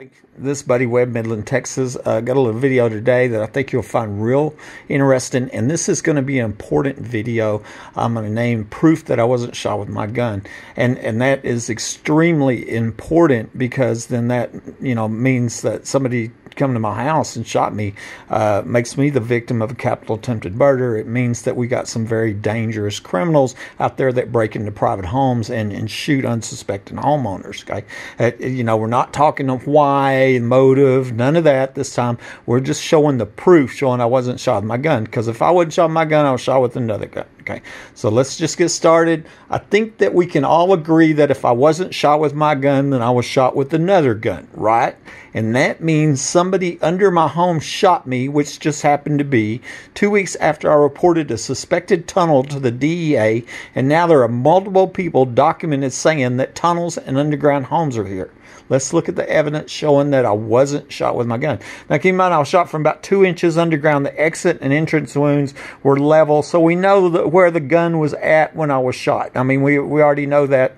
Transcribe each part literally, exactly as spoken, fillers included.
This Buddy Webb, Midland, Texas. Uh, got a little video today that I think you'll find real interesting, and this is going to be an important video. I'm going to name proof that I wasn't shot with my gun, and and that is extremely important because then that you know means that somebody come to my house and shot me, uh, makes me the victim of a capital attempted murder. It means that we got some very dangerous criminals out there that break into private homes and, and shoot unsuspecting homeowners. Okay, uh, you know, we're not talking of why, motive, none of that this time. We're just showing the proof, showing I wasn't shot with my gun. Because if I wasn't shot with my gun, I was shot with another gun. Okay, so let's just get started. I think that we can all agree that if I wasn't shot with my gun, then I was shot with another gun, right? And that means somebody under my home shot me, which just happened to be two weeks after I reported a suspected tunnel to the D E A, and now there are multiple people documented saying that tunnels and underground homes are here. Let's look at the evidence showing that I wasn't shot with my gun. Now, keep in mind, I was shot from about two inches underground. The exit and entrance wounds were level, so we know that where the gun was at when I was shot. I mean, we we already know that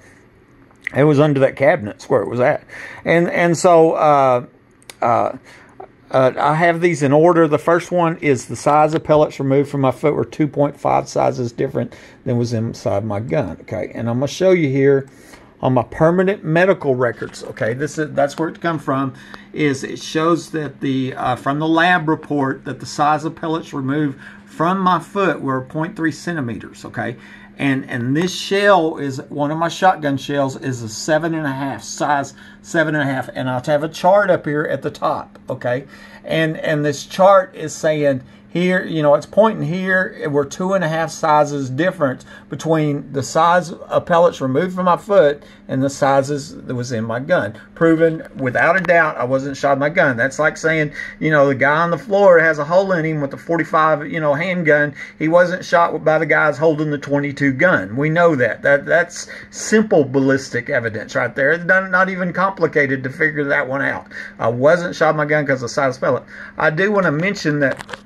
it was under that cabinet where it was at. And and so uh, uh, uh, I have these in order. The first one is the size of pellets removed from my foot were two point five sizes different than was inside my gun. Okay, and I'm going to show you here on my permanent medical records. Okay, this is that's where it come from. Is it shows that the uh, from the lab report that the size of pellets removed from my foot were zero point three centimeters. Okay, and and this shell is one of my shotgun shells is a seven and a half size seven and a half, and I'll have a chart up here at the top. Okay, and and this chart is saying here, you know, it's pointing here, we're two and a half sizes difference between the size of pellets removed from my foot and the sizes that was in my gun. Proven without a doubt I wasn't shot with my gun. That's like saying, you know, the guy on the floor has a hole in him with the forty-five, you know, handgun. He wasn't shot by the guys holding the twenty-two gun. We know that. That that's simple ballistic evidence right there. It's not, not even complicated to figure that one out. I wasn't shot with my gun because of the size of pellet. I do want to mention that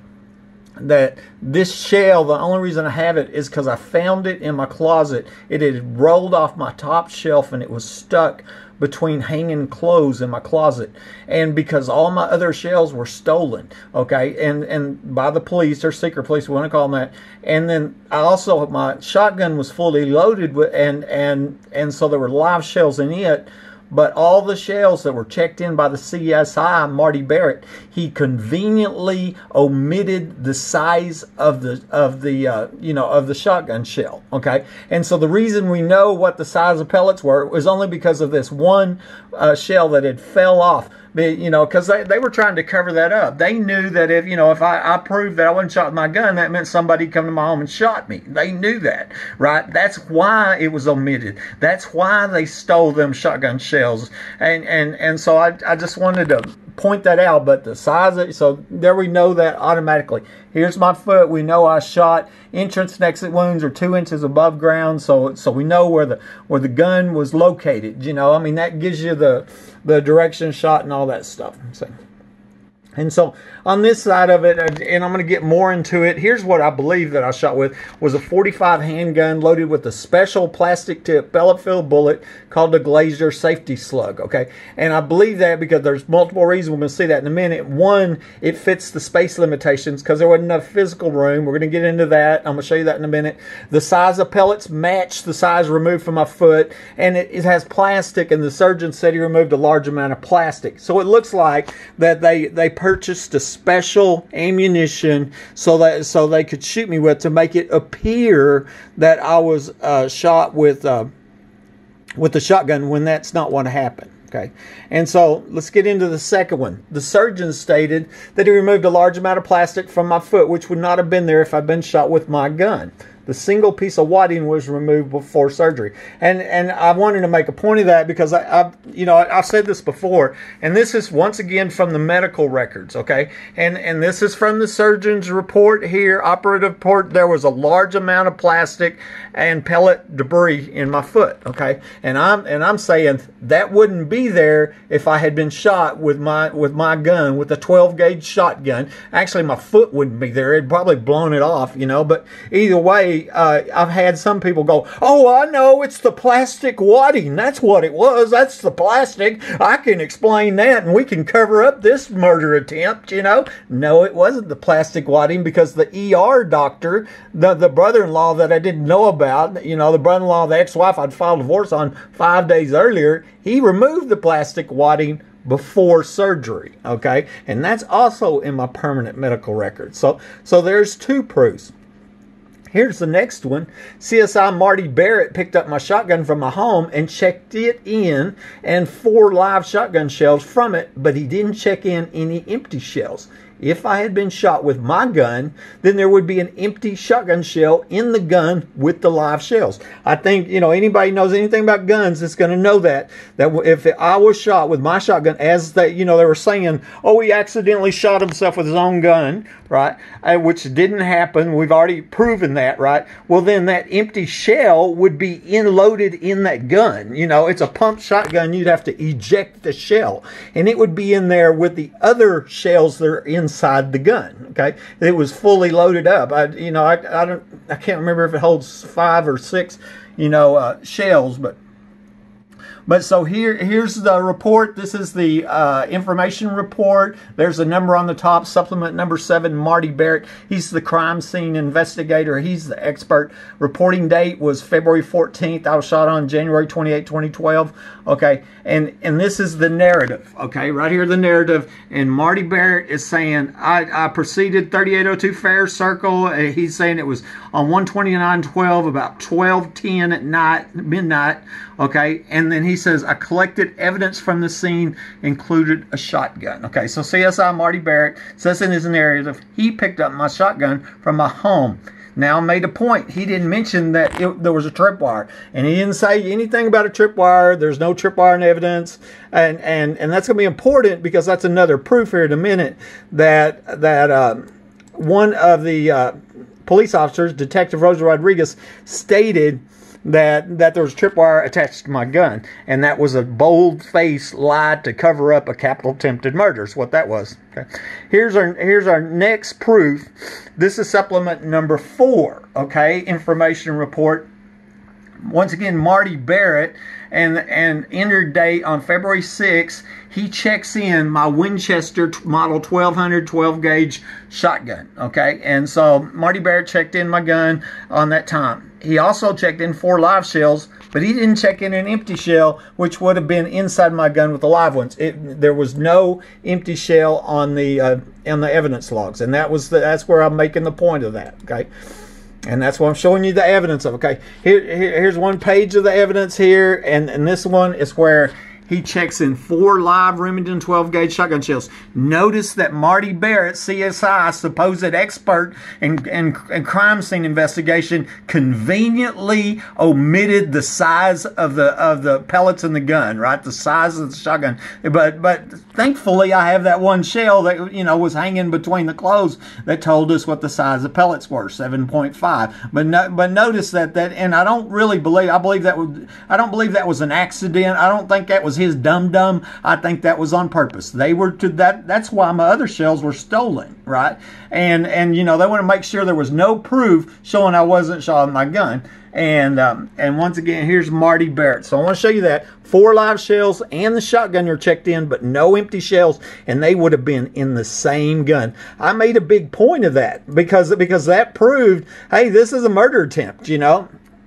that this shell, the only reason I have it is because I found it in my closet. It had rolled off my top shelf and it was stuck between hanging clothes in my closet, and because all my other shells were stolen, okay, and and by the police or secret police, we want to call them that. And then I also, my shotgun was fully loaded with, and and and so there were live shells in it. But all the shells that were checked in by the C S I Marty Barrett, he conveniently omitted the size of the of the uh, you know of the shotgun shell. Okay, and so the reason we know what the size of pellets were was only because of this one uh, shell that had fell off. You know, because they, they were trying to cover that up. They knew that if, you know, if I, I proved that I wasn't shot with my gun, that meant somebody come to my home and shot me. They knew that, right? That's why it was omitted. That's why they stole them shotgun shells. And and, and so I, I just wanted to point that out. But the size of it, so there we know that automatically. Here's my foot. We know I shot. Entrance and exit wounds are two inches above ground, so so we know where the where the gun was located. You know, I mean, that gives you the the direction shot and all that stuff. So, and so on this side of it, and I'm going to get more into it, here's what I believe that I shot with, was a forty-five handgun loaded with a special plastic tip pellet-filled bullet called the Glazier Safety Slug, okay? And I believe that because there's multiple reasons. We're going to see that in a minute. One, it fits the space limitations because there wasn't enough physical room. We're going to get into that. I'm going to show you that in a minute. The size of pellets matched the size removed from my foot, and it, it has plastic, and the surgeon said he removed a large amount of plastic. So it looks like that they, they purchased a special ammunition so that so they could shoot me with to make it appear that I was uh, shot with uh, with the shotgun when that's not what happened. Okay, and so let's get into the second one. The surgeon stated that he removed a large amount of plastic from my foot, which would not have been there if I'd been shot with my gun. The single piece of wadding was removed before surgery, and and I wanted to make a point of that because I, I you know I, I've said this before, and this is once again from the medical records, okay, and and this is from the surgeon's report here, operative report. There was a large amount of plastic and pellet debris in my foot, okay, and I'm and I'm saying that wouldn't be there if I had been shot with my with my gun, with a twelve gauge shotgun. Actually, my foot wouldn't be there; it'd probably blown it off, you know. But either way, okay, uh, I've had some people go, oh, I know, it's the plastic wadding. That's what it was. That's the plastic. I can explain that, and we can cover up this murder attempt, you know. No, it wasn't the plastic wadding, because the E R doctor, the, the brother-in-law that I didn't know about, you know, the brother-in-law of the ex-wife I'd filed divorce on five days earlier, he removed the plastic wadding before surgery, okay? And that's also in my permanent medical record. So, so there's two proofs. Here's the next one. C S I Marty Barrett picked up my shotgun from my home and checked it in, and four live shotgun shells from it, but he didn't check in any empty shells. If I had been shot with my gun, then there would be an empty shotgun shell in the gun with the live shells. I think, you know, anybody knows anything about guns is going to know that, that if I was shot with my shotgun, as they, you know, they were saying, oh, he accidentally shot himself with his own gun, right, uh, which didn't happen. We've already proven that, right? Well, then that empty shell would be in loaded in that gun. You know, it's a pump shotgun. You'd have to eject the shell, and it would be in there with the other shells that are in inside the gun. Okay, it was fully loaded up. I, you know, I, I don't, I can't remember if it holds five or six, you know, uh, shells, but. But so here, here's the report. This is the uh, information report. There's a number on the top, supplement number seven, Marty Barrett. He's the crime scene investigator. He's the expert. Reporting date was February fourteenth. I was shot on January twenty-eighth, twenty twelve. Okay, and, and this is the narrative. Okay, right here the narrative. And Marty Barrett is saying, I, I proceeded thirty-eight oh two Fair Circle. Uh, he's saying it was on one twenty-nine twelve, about twelve ten at night, midnight. Okay, and then he says, I collected evidence from the scene, included a shotgun. Okay, so C S I Marty Barrett says in his narrative, he picked up my shotgun from my home. Now, made a point. He didn't mention that it, there was a tripwire, and he didn't say anything about a tripwire. There's no tripwire in evidence, and and and that's going to be important, because that's another proof here in a minute that that uh, one of the uh, police officers, Detective Rosa Rodriguez, stated that that there was tripwire attached to my gun, and that was a bold-faced lie to cover up a capital attempted murder is what that was. Okay, here's our here's our next proof. This is supplement number four. Okay, information report. Once again, Marty Barrett, and and entered date on February sixth. He checks in my Winchester model twelve hundred twelve gauge shotgun. Okay, and so Marty Barrett checked in my gun on that time. He also checked in four live shells, but he didn't check in an empty shell, which would have been inside my gun with the live ones. It, there was no empty shell on the uh, on the evidence logs, and that was the, that's where I'm making the point of that. Okay. And that's what I'm showing you the evidence of. Okay, here, here here's one page of the evidence here, and, and this one is where he checks in four live Remington twelve gauge shotgun shells. Notice that Marty Barrett, C S I, supposed expert in, in, in crime scene investigation, conveniently omitted the size of the of the pellets in the gun, right? The size of the shotgun. But but thankfully, I have that one shell that, you know, was hanging between the clothes that told us what the size of pellets were, seven point five. But no, but notice that that, and I don't really believe. I believe that was. I don't believe that was an accident. I don't think that was his dum dum. I think that was on purpose. They were to that. That's why my other shells were stolen, right? And and you know, they want to make sure there was no proof showing I wasn't shot with my gun. And um, and once again, here's Marty Barrett. So I want to show you that four live shells and the shotgun are checked in, but no empty shells, and they would have been in the same gun. I made a big point of that because because that proved, hey, this is a murder attempt, you know.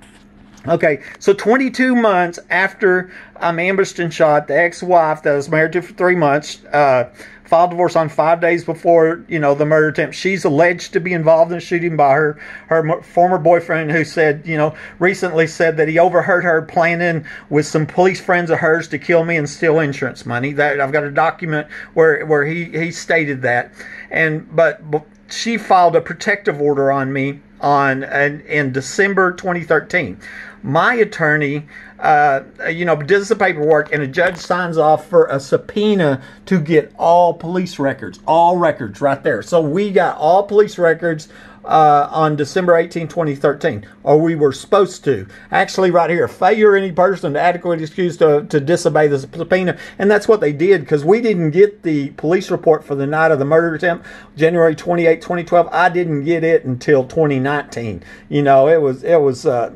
Okay, so twenty-two months after I'm ambushed and shot, the ex-wife that I was married to for three months uh, filed divorce on five days before, you know, the murder attempt. She's alleged to be involved in the shooting by her her former boyfriend, who said, you know, recently said that he overheard her planning with some police friends of hers to kill me and steal insurance money. That I've got a document where where he he stated that, and but, but she filed a protective order on me on in, in December twenty thirteen. My attorney, uh, you know, does the paperwork, and a judge signs off for a subpoena to get all police records, all records right there. So we got all police records uh, on December eighteenth, twenty thirteen, or we were supposed to. Actually, right here, failure any person to adequately excuse to, to disobey the subpoena, and that's what they did, because we didn't get the police report for the night of the murder attempt, January twenty-eighth, twenty twelve. I didn't get it until twenty nineteen. You know, it was it was. Uh,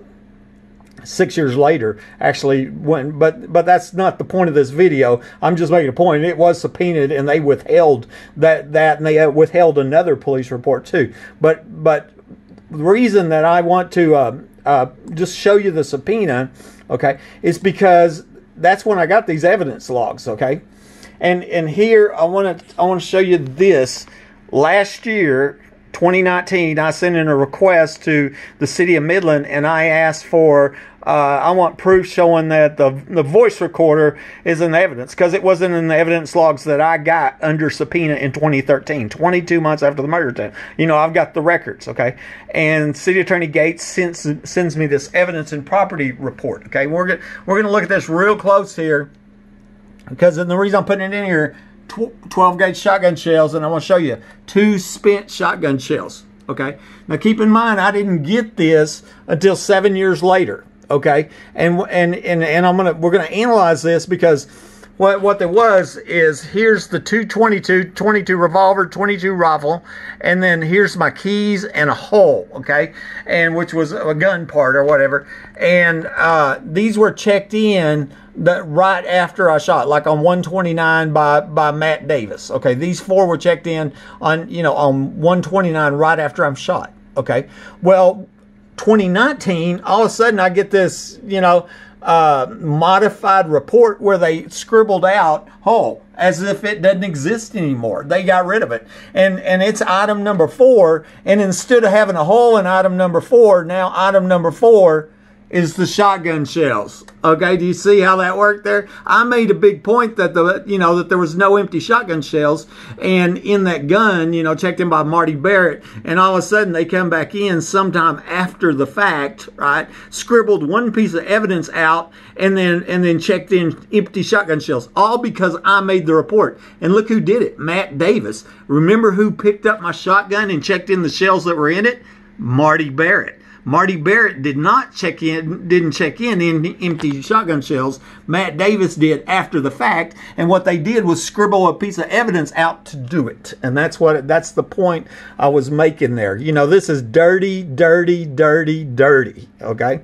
Six years later, actually, when but but that's not the point of this video. I'm just making a point. It was subpoenaed, and they withheld that that, and they withheld another police report too. But but the reason that I want to uh, uh, just show you the subpoena, okay, is because that's when I got these evidence logs, okay, and and here I want to I want to show you this. Last year, twenty nineteen, I sent in a request to the city of Midland, and I asked for, uh, I want proof showing that the, the voice recorder is in evidence, because it wasn't in the evidence logs that I got under subpoena in twenty thirteen, twenty-two months after the murder attempt. You know, I've got the records, okay? And City Attorney Gates sends, sends me this evidence and property report, okay? We're going we're gonna look at this real close here, because the reason I'm putting it in here, twelve gauge shotgun shells, and I want to show you two spent shotgun shells, okay? Now keep in mind, I didn't get this until seven years later, okay? And and and, and I'm gonna we're gonna analyze this, because what what there was is, here's the two twenty-two, twenty-two revolver, twenty-two rifle, and then here's my keys and a hole, okay? And which was a gun part or whatever. And uh, these were checked in that right after I shot, like on one twenty-nine by by Matt Davis. Okay, these four were checked in on, you know, on one twenty-nine right after I'm shot. Okay, well, twenty nineteen, all of a sudden I get this, you know, uh, modified report where they scribbled out hole as if it doesn't exist anymore. They got rid of it, and and it's item number four. And instead of having a hole in item number four, now item number four is the shotgun shells. Okay, do you see how that worked there? I made a big point that the you know that there was no empty shotgun shells, and in that gun, you know, checked in by Marty Barrett, and all of a sudden they come back in sometime after the fact, right? Scribbled one piece of evidence out, and then and then checked in empty shotgun shells, all because I made the report. And look who did it, Matt Davis. Remember who picked up my shotgun and checked in the shells that were in it? Marty Barrett. Marty Barrett did not check in, didn't check in in empty shotgun shells. Matt Davis did after the fact, and what they did was scribble a piece of evidence out to do it. And that's what that's the point I was making there. You know, this is dirty, dirty, dirty, dirty. Okay.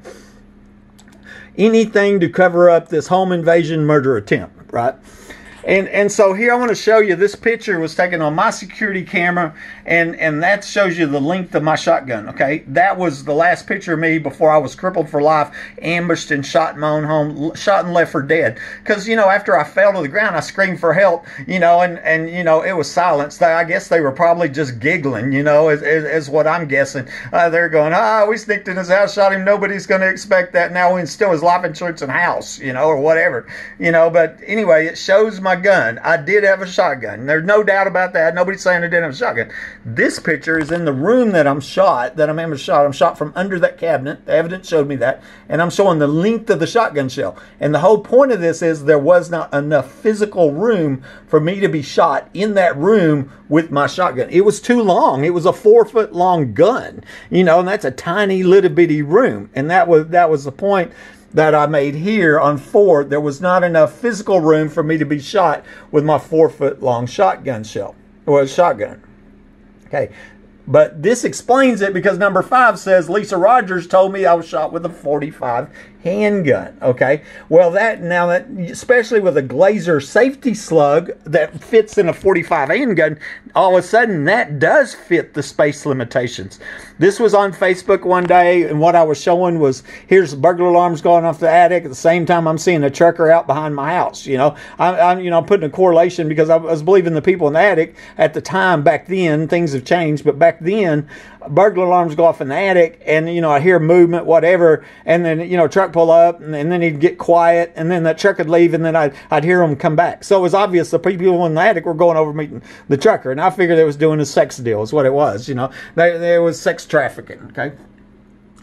Anything to cover up this home invasion murder attempt, right? And and so here I want to show you, this picture was taken on my security camera, and and that shows you the length of my shotgun. Okay, that was the last picture of me before I was crippled for life, ambushed and shot in my own home, shot and left for dead. Because, you know, after I fell to the ground, I screamed for help, you know, and and you know, it was silence. I guess they were probably just giggling, you know, is, is, is what I'm guessing. Uh, they're going, ah, we sneaked in his house, shot him. Nobody's going to expect that. Now we can steal his life insurance and house, you know, or whatever, you know. But anyway, it shows my gun. I did have a shotgun. There's no doubt about that. Nobody's saying I didn't have a shotgun. This picture is in the room that I'm shot, that I'm in shot. I'm shot from under that cabinet. The evidence showed me that. And I'm showing the length of the shotgun shell. And the whole point of this is there was not enough physical room for me to be shot in that room with my shotgun. It was too long. It was a four foot long gun, you know, and that's a tiny little bitty room. And that was, that was the point that I made here on four. There was not enough physical room for me to be shot with my four foot long shotgun shell, or shotgun. Okay, but this explains it, because number five says Lisa Rogers told me I was shot with a forty-five handgun. Okay, well, that now that especially with a Glazer safety slug that fits in a forty-five handgun, all of a sudden that does fit the space limitations. This was on Facebook one day, and what I was showing was, here's burglar alarms going off the attic. At the same time, I'm seeing a trucker out behind my house. You know, I'm, I'm you know putting a correlation, because I was believing the people in the attic at the time. Back then, things have changed, but back then, burglar alarms go off in the attic, and you know I hear movement, whatever, and then you know truck pull up, and, and then he'd get quiet, and then that truck would leave, and then I'd, I'd hear him come back. So it was obvious the people in the attic were going over meeting the trucker, and I figured they was doing a sex deal is what it was. You know, there, there was sex trafficking. Okay,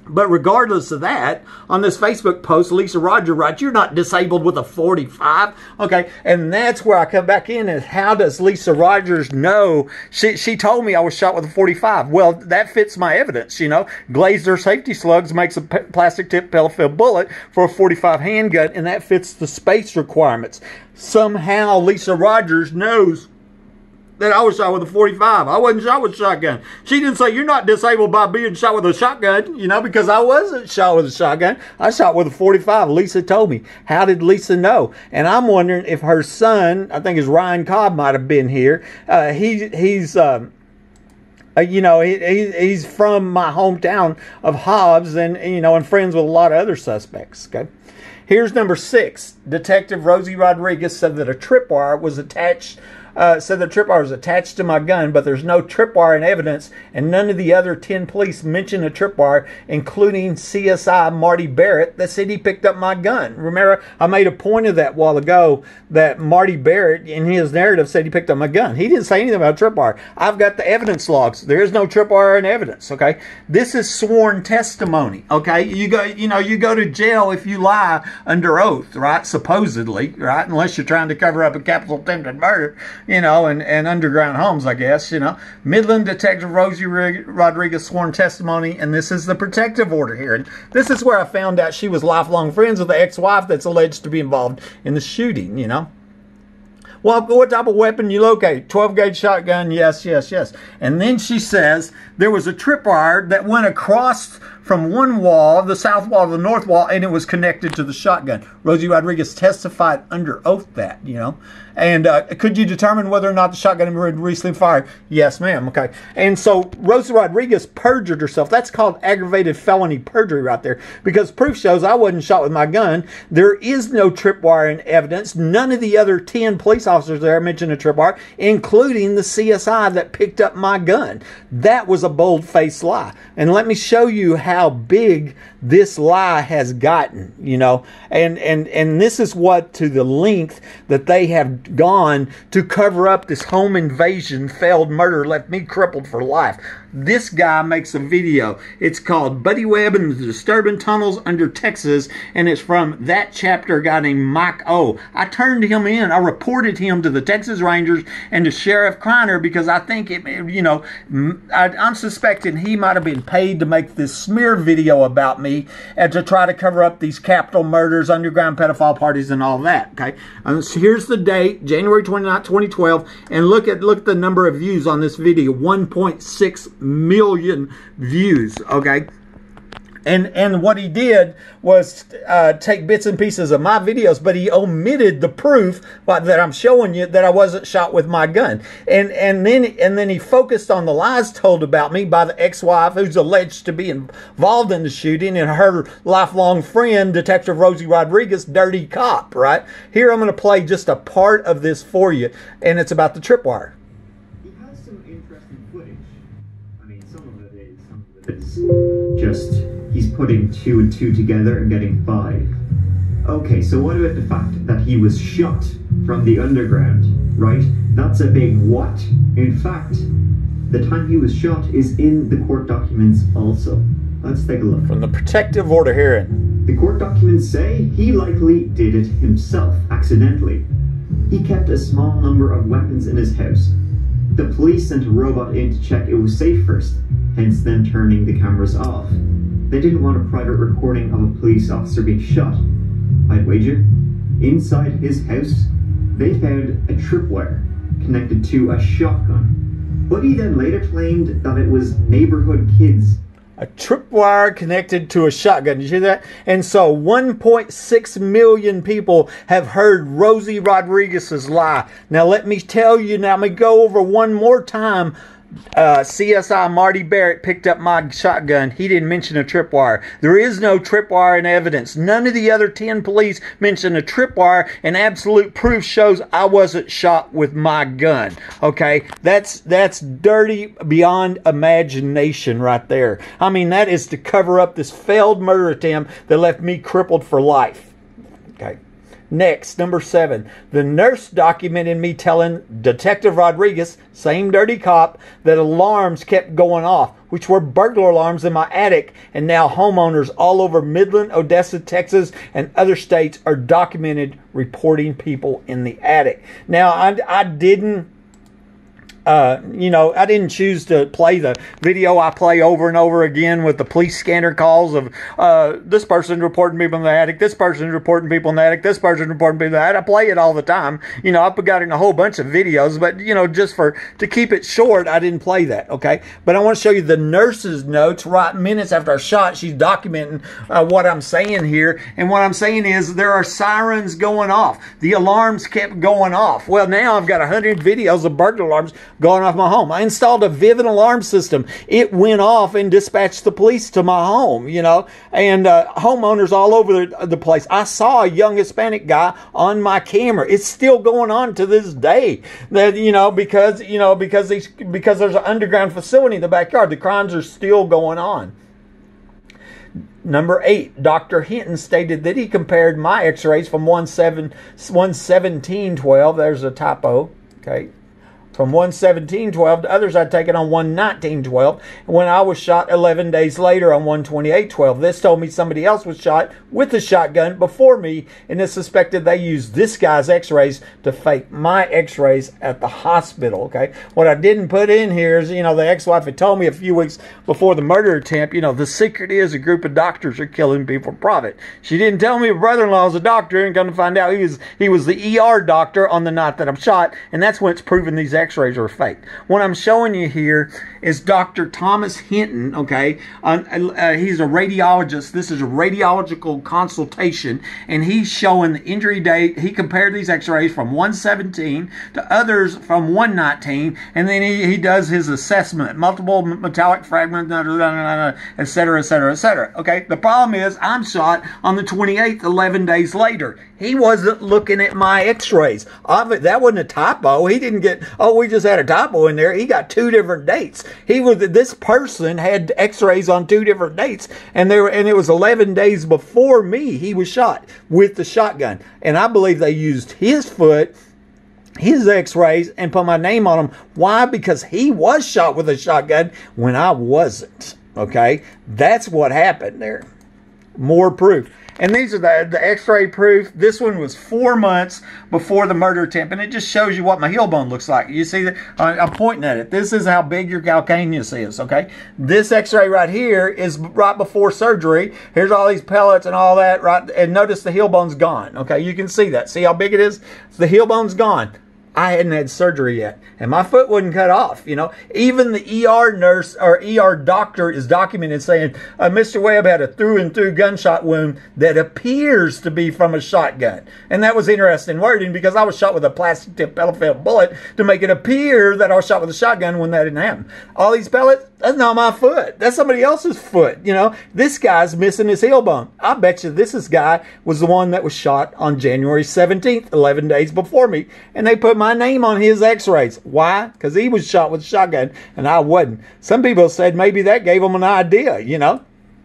But regardless of that, on this Facebook post, Lisa Rogers writes, "You're not disabled with a forty-five." Okay, and that's where I come back in is how does Lisa Rogers know? She, she told me I was shot with a forty-five. Well, that fits my evidence, you know. Glazer Safety Slugs makes a plastic tip pellet-filled bullet for a forty-five handgun, and that fits the space requirements. Somehow Lisa Rogers knows that I was shot with a forty-five. I wasn't shot with a shotgun. She didn't say, "You're not disabled by being shot with a shotgun," you know, because I wasn't shot with a shotgun. I shot with a forty-five. Lisa told me. How did Lisa know? And I'm wondering if her son, I think it's Ryan Cobb, might have been here. Uh, he He's... Um, Uh, you know, he, he, he's from my hometown of Hobbs and, you know, and friends with a lot of other suspects, okay? Here's number six. Detective Rosie Rodriguez said that a tripwire was attached, uh, said the tripwire was attached to my gun, but there's no tripwire in evidence, and none of the other ten police mentioned a tripwire, including C S I Marty Barrett, that said he picked up my gun. Remember, I made a point of that a while ago, that Marty Barrett, in his narrative, said he picked up my gun. He didn't say anything about a tripwire. I've got the evidence logs. There is no tripwire in evidence, okay? This is sworn testimony, okay? You go, you know, you go to jail if you lie under oath, right? Supposedly, right? Unless you're trying to cover up a capital attempted murder, you know, and, and underground homes, I guess, you know. Midland Detective Rosie Rodriguez sworn testimony, and this is the protective order here. And this is where I found out she was lifelong friends with the ex-wife that's alleged to be involved in the shooting, you know. Well, what type of weapon you locate? twelve gauge shotgun, yes, yes, yes. And then she says there was a tripwire that went across from one wall, the south wall to the north wall, and it was connected to the shotgun. Rosie Rodriguez testified under oath that, you know. And uh, could you determine whether or not the shotgun had been recently fired? Yes, ma'am. Okay. And so Rosie Rodriguez perjured herself. That's called aggravated felony perjury right there, because proof shows I wasn't shot with my gun. There is no tripwire in evidence. None of the other ten police officers there mentioned a tripwire, including the C S I that picked up my gun. That was a bold-faced lie. And let me show you how big this lie has gotten, you know. And, and, and this is what, to the length that they have gone to cover up this home invasion, failed murder, left me crippled for life. This guy makes a video. It's called Buddy Webb and the Disturbing Tunnels Under Texas, and it's from that chapter, a guy named Mike O. I turned him in. I reported him to the Texas Rangers and to Sheriff Kreiner because I think, it, you know, I, I'm suspecting he might have been paid to make this smear video about me and to try to cover up these capital murders, underground pedophile parties, and all that, okay? Um, so here's the date, January twenty-ninth, twenty twelve, and look at, look at the number of views on this video, one point six million views, okay? And and what he did was uh, take bits and pieces of my videos, but he omitted the proof that I'm showing you that I wasn't shot with my gun. And and then and then he focused on the lies told about me by the ex-wife who's alleged to be involved in the shooting, and her lifelong friend, Detective Rosie Rodriguez, dirty cop, right? Here I'm going to play just a part of this for you, and it's about the tripwire. He has some interesting footage. I mean, some of it is, some of it is just... he's putting two and two together and getting five. Okay, so what about the fact that he was shot from the underground, right? That's a big what? In fact, the time he was shot is in the court documents also. Let's take a look. From the protective order hearing. The court documents say he likely did it himself, accidentally. He kept a small number of weapons in his house. The police sent a robot in to check it was safe first, hence them turning the cameras off. They didn't want a private recording of a police officer being shot. I'd wager, inside his house, they found a tripwire connected to a shotgun. Buddy then later claimed that it was neighborhood kids. A tripwire connected to a shotgun. Did you hear that? And so one point six million people have heard Rosie Rodriguez's lie. Now let me tell you, now let me go over one more time. Uh, C S I Marty Barrett picked up my shotgun. He didn't mention a tripwire. There is no tripwire in evidence. None of the other ten police mentioned a tripwire, and absolute proof shows I wasn't shot with my gun. Okay, that's that's dirty beyond imagination right there. I mean, that is to cover up this failed murder attempt that left me crippled for life. Okay. Next, number seven, the nurse documented me telling Detective Rodriguez, same dirty cop, that alarms kept going off. which were burglar alarms in my attic, and now homeowners all over Midland, Odessa, Texas, and other states are documented reporting people in the attic. Now, I, I didn't Uh, you know, I didn't choose to play the video I play over and over again with the police scanner calls of uh, this person reporting people in the attic, this person reporting people in the attic, this person reporting people in the attic. I play it all the time. You know, I've got it in a whole bunch of videos, but, you know, just for to keep it short, I didn't play that, okay? But I want to show you the nurse's notes right minutes after a shot. She's documenting uh, what I'm saying here, and what I'm saying is there are sirens going off. The alarms kept going off. Well, now I've got one hundred videos of burglar alarms going off my home. I installed a Vivint alarm system. It went off and dispatched the police to my home, you know, and uh, homeowners all over the, the place. I saw a young Hispanic guy on my camera. It's still going on to this day. That, you know, because, you know, because these, because there's an underground facility in the backyard. The crimes are still going on. Number eight, Doctor Hinton stated that he compared my x-rays from one seventeen twelve. There's a typo, okay, from one seventeen twelve to others I'd taken on one nineteen twelve, when I was shot eleven days later on one twenty-eight twelve. This told me somebody else was shot with a shotgun before me, and it's suspected they used this guy's x-rays to fake my x-rays at the hospital, okay? What I didn't put in here is, you know, the ex-wife had told me a few weeks before the murder attempt, you know, the secret is a group of doctors are killing people for profit. She didn't tell me my brother-in-law was a doctor, and come to find out he was, he was the E R doctor on the night that I'm shot, and that's when it's proven these x-rays x-rays are fake. What I'm showing you here is Doctor Thomas Hinton, okay? Uh, uh, he's a radiologist. This is a radiological consultation, and he's showing the injury date. He compared these x-rays from one seventeen to others from one nineteen, and then he, he does his assessment, multiple metallic fragments, et cetera, et cetera, et cetera. Okay, the problem is I'm shot on the twenty-eighth, eleven days later. He wasn't looking at my x-rays. That wasn't a typo. He didn't get, oh, we just had a typo in there. He got two different dates. He was, this person had x-rays on two different dates, and they were, and it was eleven days before me he was shot with the shotgun. And I believe they used his foot, his x-rays, and put my name on them. Why? Because he was shot with a shotgun when I wasn't. Okay? That's what happened there. More proof. And these are the, the x-ray proof. This one was four months before the murder attempt. And it just shows you what my heel bone looks like. You see that? I'm pointing at it. This is how big your calcaneus is, okay? This x-ray right here is right before surgery. Here's all these pellets and all that, right? And notice the heel bone's gone, okay? You can see that. See how big it is? The heel bone's gone. I hadn't had surgery yet, and my foot wasn't cut off, you know. Even the E R nurse or E R doctor is documented saying, uh, Mister Webb had a through-and-through gunshot wound that appears to be from a shotgun. And that was interesting wording, because I was shot with a plastic-tip pellet bullet to make it appear that I was shot with a shotgun when that didn't happen. All these pellets, that's not my foot. That's somebody else's foot, you know. This guy's missing his heel bone. I bet you this is guy was the one that was shot on January seventeenth, eleven days before me, and they put my name on his x-rays. Why? Because he was shot with a shotgun and I wasn't. Some people said maybe that gave them an idea, you know.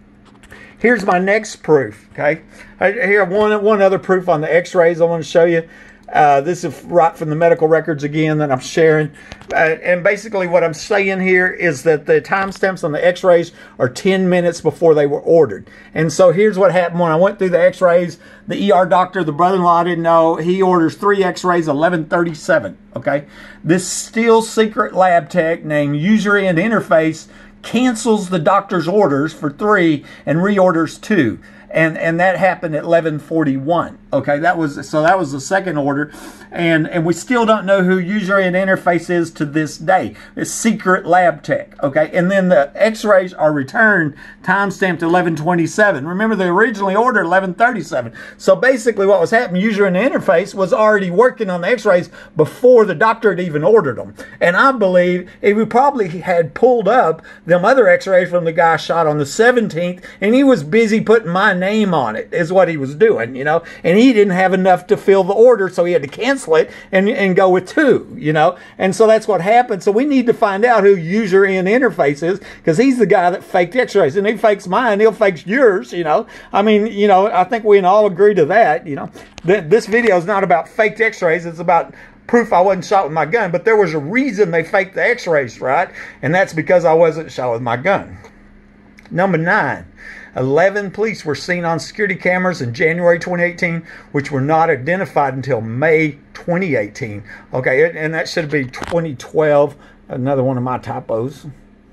Here's my next proof, okay? Here, one, one other proof on the x-rays I want to show you. Uh, this is right from the medical records again that I'm sharing. Uh, and basically what I'm saying here is that the timestamps on the x-rays are ten minutes before they were ordered. And so here's what happened when I went through the x-rays. The E R doctor, the brother-in-law, didn't know. He orders three x-rays, eleven thirty-seven, okay? This still secret lab tech named User End Interface cancels the doctor's orders for three and reorders two. And, and that happened at eleven forty-one. Okay, that was so that was the second order, and and we still don't know who User End Interface is to this day. It's secret lab tech. Okay, and then the x-rays are returned timestamped eleven twenty-seven. Remember, they originally ordered eleven thirty-seven. So basically, what was happening? User End Interface was already working on the x-rays before the doctor had even ordered them. And I believe he probably had pulled up them other x-rays from the guy shot on the seventeenth, and he was busy putting my name on it. Is what he was doing, you know. And he He didn't have enough to fill the order, so he had to cancel it and, and go with two, you know. And so that's what happened. So we need to find out who User End Interface is, because he's the guy that faked x-rays. And he fakes mine, he'll fake yours, you know. I mean, you know, I think we can all agree to that, you know. Th this video is not about faked x-rays. It's about proof I wasn't shot with my gun, but there was a reason they faked the x-rays, right? And that's because I wasn't shot with my gun. Number nine, eleven police were seen on security cameras in January twenty eighteen, which were not identified until May twenty eighteen. Okay, and that should be twenty twelve, another one of my typos.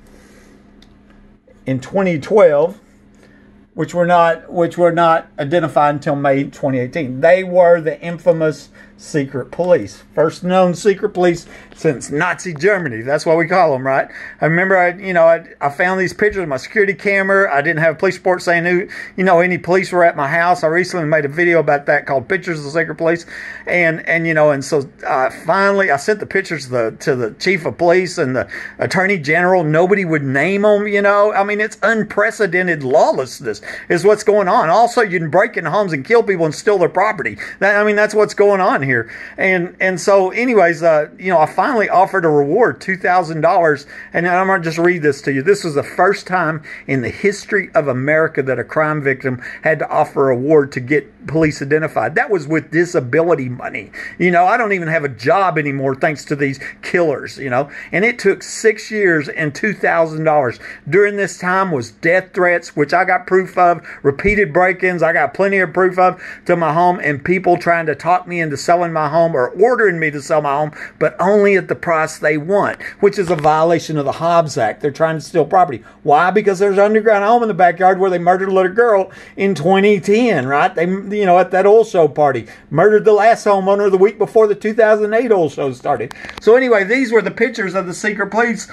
In twenty twelve, which were not which were not identified until May twenty eighteen. They were the infamous secret police. First known secret police since Nazi Germany. That's what we call them, right? I remember, I, you know, I, I found these pictures of my security camera. I didn't have a police report saying who, you know, any police were at my house. I recently made a video about that called Pictures of the Secret Police. And, and you know, and so uh, finally I sent the pictures to the, to the chief of police and the attorney general. Nobody would name them, you know. I mean, it's unprecedented lawlessness is what's going on. Also, you can break into homes and kill people and steal their property. That, I mean, that's what's going on here. And and so anyways, uh, you know, I finally offered a reward, two thousand dollars. And I'm going to just read this to you. This was the first time in the history of America that a crime victim had to offer a reward to get police identified. That was with disability money. You know, I don't even have a job anymore thanks to these killers, you know. And it took six years and two thousand dollars. During this time was death threats, which I got proof of, repeated break-ins, I got plenty of proof of, to my home, and people trying to talk me into selling my home or ordering me to sell my home, but only at the price they want, which is a violation of the Hobbs Act. They're trying to steal property. Why? Because there's an underground home in the backyard where they murdered a little girl in twenty ten, right? They, you know, at that oil show party. Murdered the last homeowner the week before the two thousand eight oil show started. So anyway, these were the pictures of the secret police.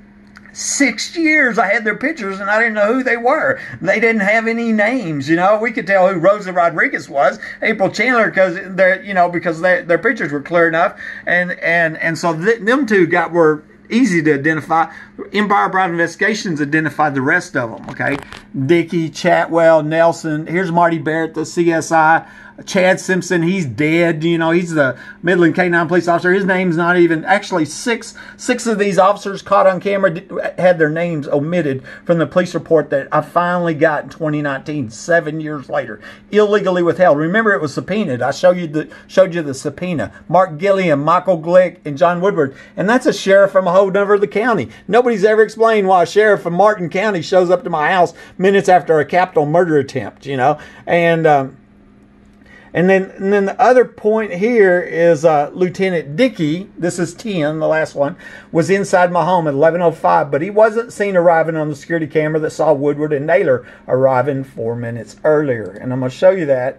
Six years I had their pictures and I didn't know who they were. They didn't have any names, you know. We could tell who Rosa Rodriguez was, April Chandler, because they're, you know, because they, their pictures were clear enough, and and and so th them two got were easy to identify. Empire Private Investigations identified the rest of them. Okay, Dickey, Chatwell, Nelson. Here's Marty Barrett, the C S I. Chad Simpson, he's dead. You know, he's the Midland K nine police officer. His name's not even, actually six six of these officers caught on camera did, had their names omitted from the police report that I finally got in twenty nineteen, seven years later. Illegally withheld. Remember, it was subpoenaed. I showed you the showed you the subpoena. Mark Gilliam, Michael Glick, and John Woodward. And that's a sheriff from a whole nother of the county. Nobody's ever explained why a sheriff from Martin County shows up to my house minutes after a capital murder attempt, you know. And um And then, and then the other point here is uh, Lieutenant Dickey, this is ten, the last one, was inside my home at eleven oh five, but he wasn't seen arriving on the security camera that saw Woodward and Naylor arriving four minutes earlier. And I'm going to show you that.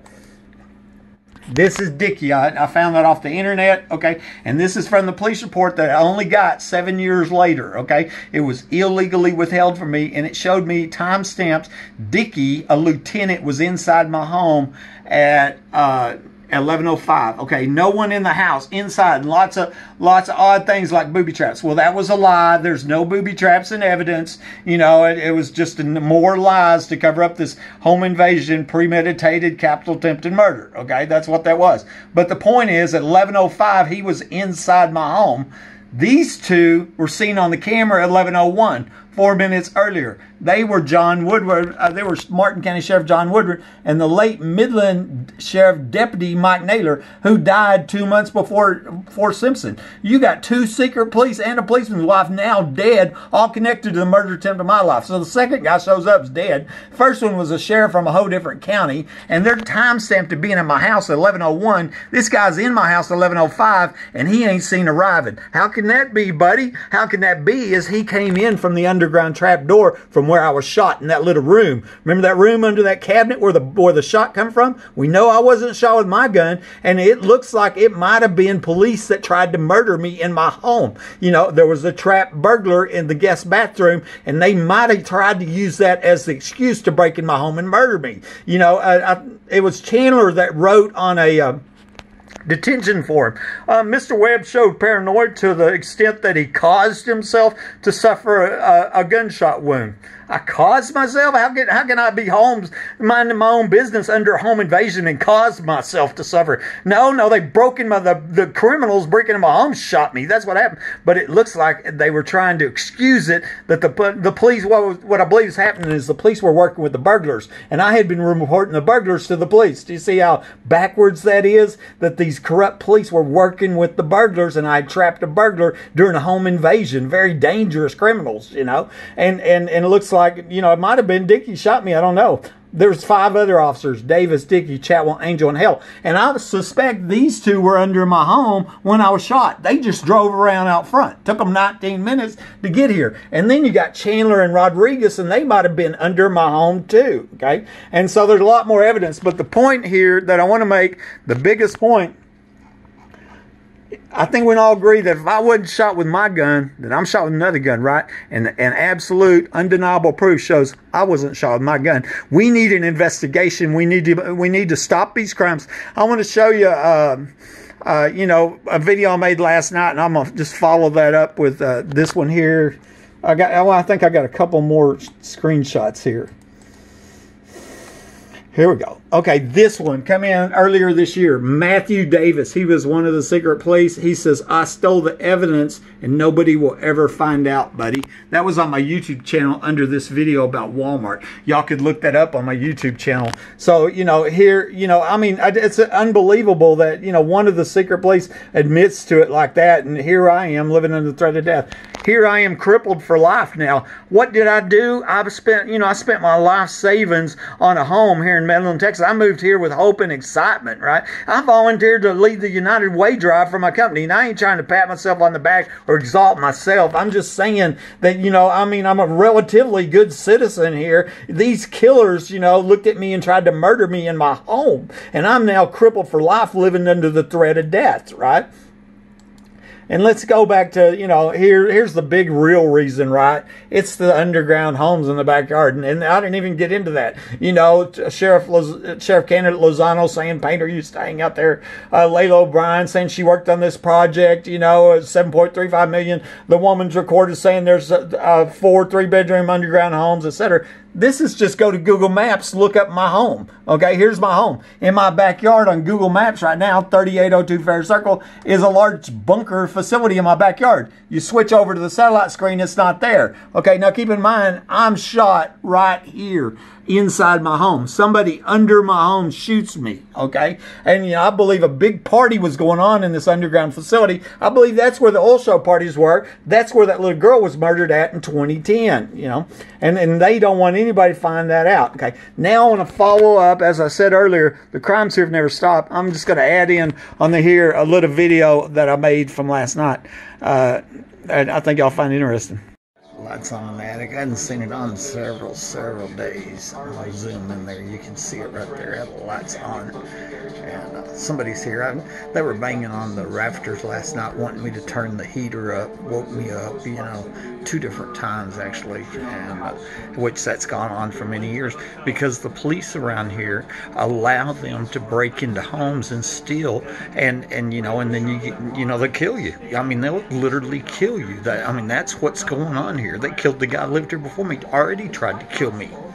This is Dickey. I, I found that off the internet, okay? And this is from the police report that I only got seven years later, okay? It was illegally withheld from me, and it showed me timestamps. Dickey, a lieutenant, was inside my home at uh, eleven oh five. Okay, no one in the house, inside. Lots of lots of odd things like booby traps. Well, that was a lie. There's no booby traps in evidence. You know, it, it was just more lies to cover up this home invasion, premeditated, capital attempted murder. Okay, that's what that was. But the point is, at eleven oh five, he was inside my home. These two were seen on the camera at eleven oh one, four minutes earlier. They were John Woodward, uh, they were Martin County Sheriff John Woodward and the late Midland Sheriff Deputy Mike Naylor, who died two months before, before Simpson. You got two secret police and a policeman's wife now dead, all connected to the murder attempt of my life. So the second guy shows up is dead. First one was a sheriff from a whole different county, and they're time-stamped to being in my house at eleven oh one. This guy's in my house at eleven oh five, and he ain't seen arriving. How can that be, buddy? How can that be? Is he came in from the underground trap door from where I was shot in that little room. Remember that room under that cabinet where the where the shot come from? We know I wasn't shot with my gun, and it looks like it might have been police that tried to murder me in my home. You know, there was a trap burglar in the guest bathroom, and they might have tried to use that as the excuse to break in my home and murder me. You know, I, I, it was Chandler that wrote on a uh, detention form. Uh, Mister Webb showed paranoid to the extent that he caused himself to suffer a, a gunshot wound. I caused myself? How can, how can I be home, minding my own business under a home invasion and cause myself to suffer? No, no, they broke in my, the, the criminals breaking in my home shot me. That's what happened. But it looks like they were trying to excuse it, that the, the police, what, what I believe is happening is the police were working with the burglars. And I had been reporting the burglars to the police. Do you see how backwards that is? That these corrupt police were working with the burglars, and I trapped a burglar during a home invasion. Very dangerous criminals, you know. And, and, and it looks like, you know, it might have been Dickie shot me. I don't know. There's five other officers, Davis, Dickie, Chatwell, Angel, and Hell. And I suspect these two were under my home when I was shot. They just drove around out front. Took them nineteen minutes to get here. And then you got Chandler and Rodriguez, and they might have been under my home too, okay? And so there's a lot more evidence. But the point here that I want to make, the biggest point, I think we can all agree that if I wasn't shot with my gun, that I'm shot with another gun, right? And and absolute, undeniable proof shows I wasn't shot with my gun. We need an investigation. We need to we need to stop these crimes. I want to show you, uh, uh, you know, a video I made last night, and I'm gonna just follow that up with uh, this one here. I got. Well, I think I got a couple more screenshots here. Here we go. Okay, this one come in earlier this year. Matthew Davis, he was one of the secret police. He says, I stole the evidence and nobody will ever find out, buddy. That was on my YouTube channel under this video about Walmart. Y'all could look that up on my YouTube channel. So, you know, here, you know, I mean, it's unbelievable that, you know, one of the secret police admits to it like that. And here I am living under the threat of death. Here I am crippled for life now. What did I do? I've spent, you know, I spent my life savings on a home here in Midland, Texas. I moved here with hope and excitement, right? I volunteered to lead the United Way drive for my company, and I ain't trying to pat myself on the back or exalt myself. I'm just saying that, you know, I mean, I'm a relatively good citizen here. These killers, you know, looked at me and tried to murder me in my home, and I'm now crippled for life living under the threat of death, right? And let's go back to, you know, here. Here's the big real reason, right? It's the underground homes in the backyard. And, and I didn't even get into that. You know, Sheriff Loz Sheriff candidate Lozano saying Painter used to hang out there. Uh, Layla O'Brien saying she worked on this project, you know, seven point three five million. The woman's recorded saying there's uh, uh, four three-bedroom underground homes, et cetera. This is just go to Google Maps, look up my home. Okay, here's my home. In my backyard on Google Maps right now, thirty-eight oh two Fair Circle, is a large bunker facility in my backyard. You switch over to the satellite screen, it's not there. Okay, now keep in mind, I'm shot right here inside my home. Somebody under my home shoots me, okay? And, you know, I believe a big party was going on in this underground facility. I believe that's where the oil show parties were. That's where that little girl was murdered at in twenty ten, you know? And, and they don't want anybody to find that out, okay? Now I want to follow up. As I said earlier, the crimes here have never stopped. I'm just going to add in on the here a little video that I made from last night. Uh, and I think y'all find it interesting. Lights on the attic. I hadn't seen it on several, several days. I'm going to zoom in there. You can see it right there. I have the lights on. And uh, somebody's here. I, they were banging on the rafters last night, wanting me to turn the heater up. Woke me up, you know, two different times actually, and uh, which that's gone on for many years because the police around here allow them to break into homes and steal, and and you know, and then you you know they kill you. I mean, they'll literally kill you. That I mean, that's what's going on here. They killed the guy who lived here before me. Already tried to kill me.